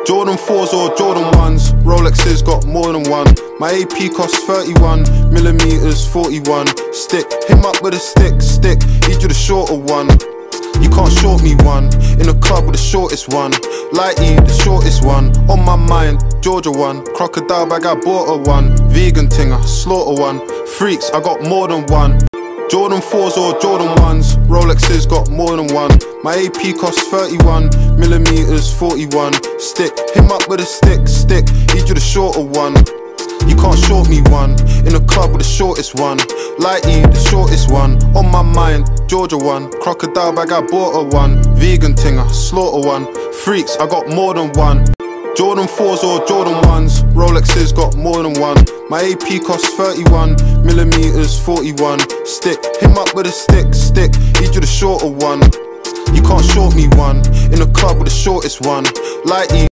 Jordan 4s or Jordan 1s, Rolexes got more than one. My AP costs 31mm, 41 stick. Him up with a stick, need you the shorter one. You can't short me one, in the club with the shortest one. Lighty, the shortest one, on my mind, Georgia one. Crocodile bag, I bought her one. Vegan ting, I slaughter one. Freaks, I got more than one. Jordan 4s or Jordan 1s, Rolexes got more than one. My AP costs 31mm, 41 stick. Him up with a stick, need you the shorter one. You can't short me one, in the club with the shortest one. Lighty, the shortest one, on my mind, Georgia one. Crocodile bag, I bought her one. Vegan ting, I slaughter one. Freaks, I got more than one. Jordan 4s or Jordan 1s, Rolexes got more than one. My AP costs 31mm, 41 stick. Him up with a stick, need you the shorter one. You can't short me one, in the club with the shortest one. Lighty.